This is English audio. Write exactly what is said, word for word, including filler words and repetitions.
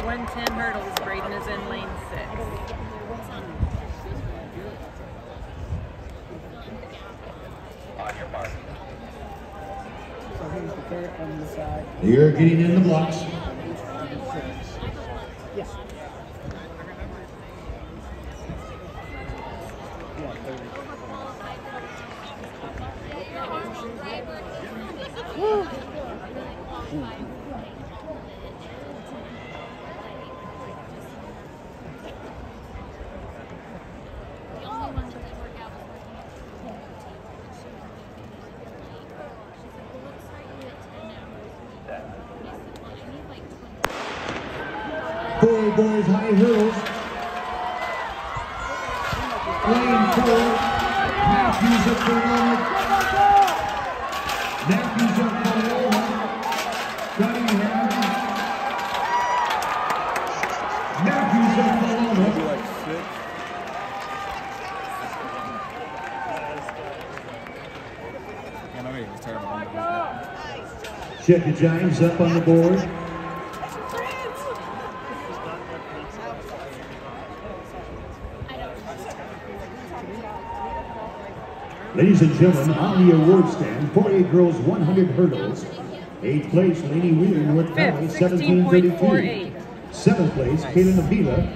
one ten hurdles. Braden is in lane six. On your mark. You're getting in the blocks. Yes. Corey boys high hurdles. Lane four. Matthews up for moment. Matthews up for moment. Cunningham. Matthews up for moment. Check the Giants up on the board. Ladies and gentlemen, on the award stand, four A girls one hundred hurdles. Eighth place, Lainey Wheeler, North Valley, seventeen thirty-two. Seventh place, Kayla Nabila.